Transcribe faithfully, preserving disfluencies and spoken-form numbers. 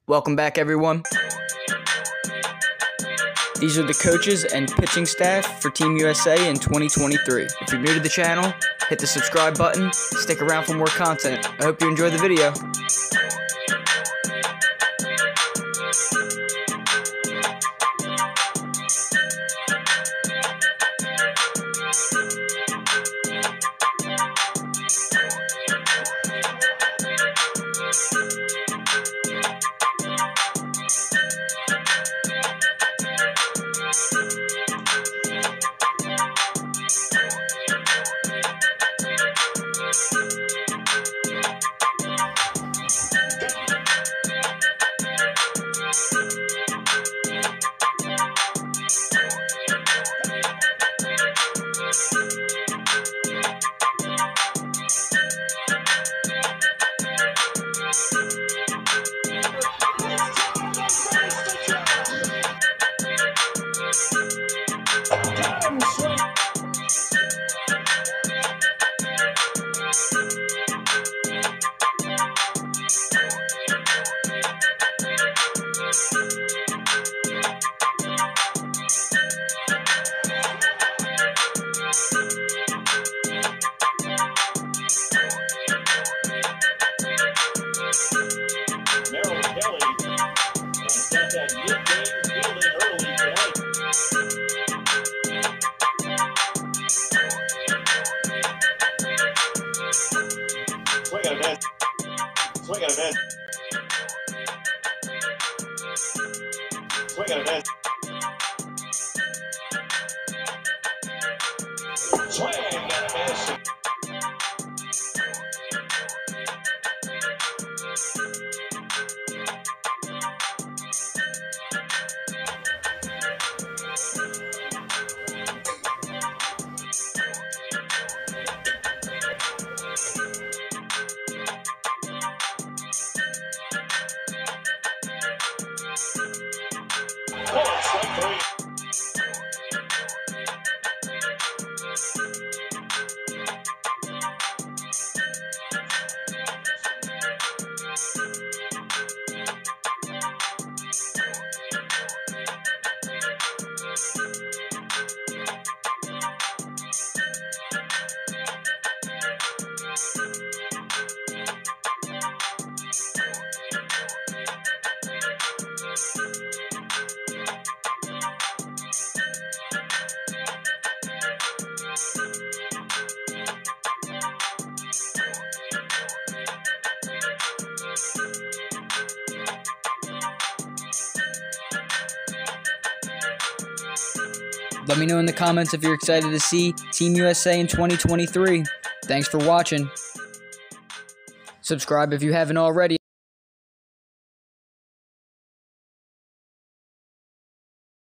Welcome back, everyone. These are the coaches and pitching staff for Team U S A in twenty twenty-three. If you're new to the channel, hit the subscribe button, stick around for more content. I hope you enjoy the video. Swing and a miss. Swing and a miss. Swing and a miss. Swing and a miss. Oh, strike three. Let me know in the comments if you're excited to see Team U S A in twenty twenty-three. Thanks for watching. Subscribe if you haven't already.